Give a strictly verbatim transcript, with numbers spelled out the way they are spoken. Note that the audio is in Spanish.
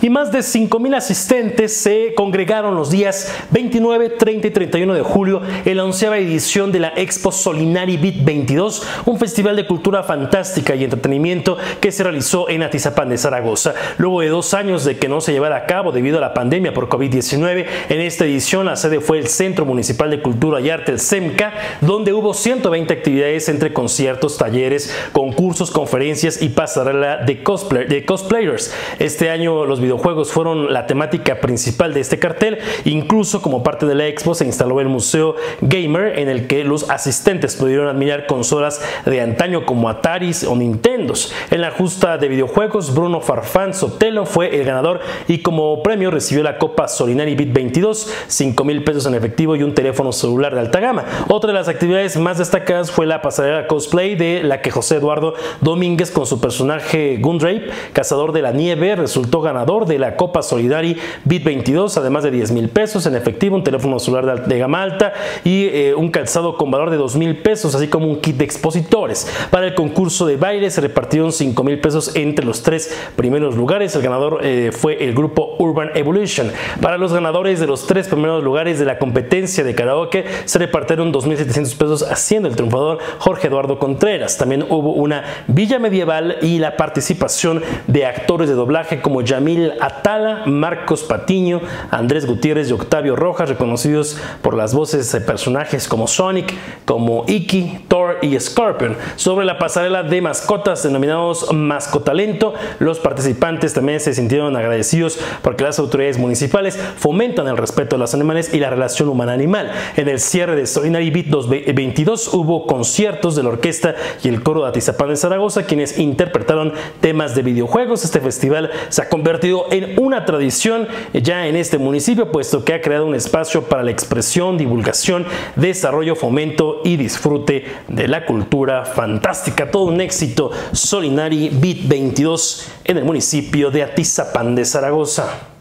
y más de cinco mil asistentes se congregaron los días veintinueve, treinta y treinta y uno de julio en la onceava edición de la Expo Solinari Beat veintidós, un festival de cultura fantástica y entretenimiento que se realizó en Atizapán de Zaragoza. Luego de dos años de que no se llevara a cabo debido a la pandemia por COVID diecinueve, en esta edición la sede fue el Centro Municipal de Cultura y Arte, el CEMCA, donde hubo ciento veinte actividades entre conciertos, talleres, concursos, conferencias y pasarela de, cosplay, de cosplayers. Este año los videojuegos fueron la temática principal de este cartel. Incluso como parte de la expo se instaló el Museo Gamer, en el que los asistentes pudieron admirar consolas de antaño como Ataris o Nintendos. En la justa de videojuegos, Bruno Farfán Sotelo fue el ganador y como premio recibió la Copa Solinari Beat veintidós, cinco mil pesos en efectivo y un teléfono celular de alta gama. Otra de las actividades más destacadas fue la pasarela cosplay, de la que José Eduardo Domínguez, con su personaje Gundrape, cazador de la nieve, resultó ganador de la Copa Solinari Beat veintidós, además de diez mil pesos en efectivo, un teléfono celular de gama alta y eh, un calzado con valor de dos mil pesos, así como un kit de expositores. Para el concurso de baile se repartieron cinco mil pesos entre los tres primeros lugares. El ganador eh, fue el grupo Urban Evolution. Para los ganadores de los tres primeros lugares de la competencia de karaoke se repartieron dos mil setecientos pesos, haciendo el triunfador Jorge Eduardo Contreras. También hubo una villa medieval y la participación de actores de doblaje como Yamil Atala, Marcos Patiño, Andrés Gutiérrez y Octavio Rojas, reconocidos por las voces de personajes como Sonic, como Iki, Thor y Scorpion. Sobre la pasarela de mascotas denominados Mascotalento, los participantes también se sintieron agradecidos porque las autoridades municipales fomentan el respeto a los animales y la relación humana-animal. En el cierre de Solinari Beat veintidós hubo conciertos de la orquesta y el coro de Atizapán de Zaragoza, quienes interpretaron temas de videojuegos. Este festival se ha convertido en una tradición ya en este municipio, puesto que ha creado un espacio para la expresión, divulgación, desarrollo, fomento y disfrute de la cultura fantástica. Todo un éxito Solinari Beat veintidós en el municipio de Atizapán de Zaragoza.